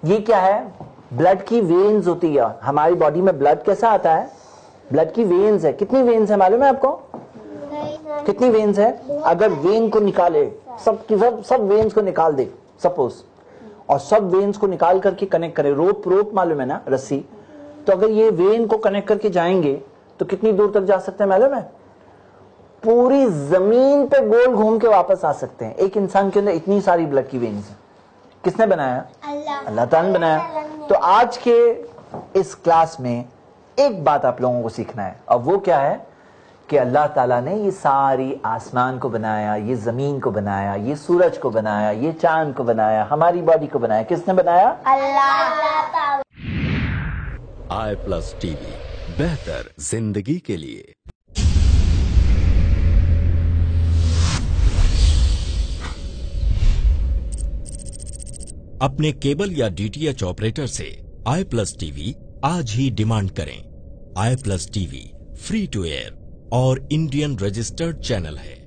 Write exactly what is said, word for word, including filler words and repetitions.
ये क्या है? ब्लड की वेन्स होती है। हमारी बॉडी में ब्लड कैसा आता है? ब्लड की वेन्स है। कितनी वेन्स है मालूम है आपको? कितनी वेन्स है? अगर वेन को निकाले, सब की सब सब वेन्स को निकाल दे सपोज, और सब वेन्स को निकाल करके कनेक्ट करे, रोप रोप मालूम है ना, रस्सी, तो अगर ये वेन को कनेक्ट करके जाएंगे तो कितनी दूर तक जा सकते हैं मालूम है? पूरी जमीन पे गोल घूम के वापस आ सकते हैं। एक इंसान के अंदर इतनी सारी ब्लड की वेन्स है। किसने बनाया? अल्लाह अल्लाह ताला ने बनाया। तो आज के इस क्लास में एक बात आप लोगों को सीखना है, और वो क्या है कि अल्लाह ताला ने ये सारी आसमान को बनाया, ये जमीन को बनाया, ये सूरज को बनाया, ये चांद को बनाया, हमारी बॉडी को बनाया। किसने बनाया? अल्लाह। आई प्लस टीवी, बेहतर जिंदगी के लिए। अपने केबल या डीटीएच ऑपरेटर से आई प्लस टीवी आज ही डिमांड करें। I plus TV free to air और इंडियन रजिस्टर्ड चैनल है।